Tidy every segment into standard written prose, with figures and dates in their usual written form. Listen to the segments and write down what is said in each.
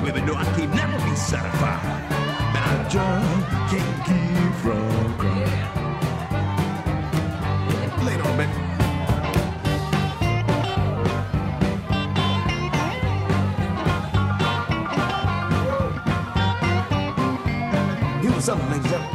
women know I can never be satisfied. And I just can't keep from crying. Lay it on, baby. Give us something, ladies and gentlemen.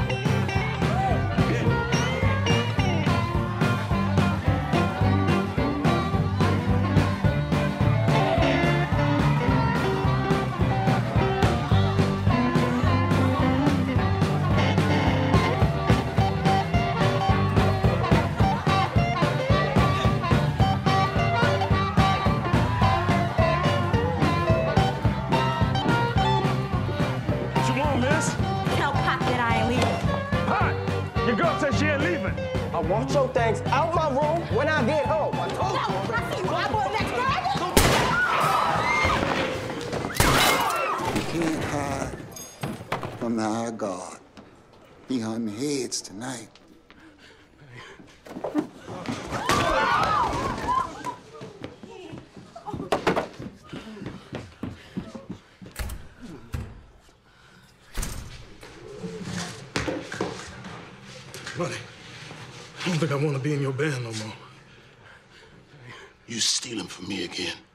Your girl said she ain't leaving. I want your things out my room when I get home. I told you. No, I see you. I'm going next door. You can't hide from the eye of God. He hunting heads tonight. Buddy, I don't think I want to be in your band no more. You stealing from me again.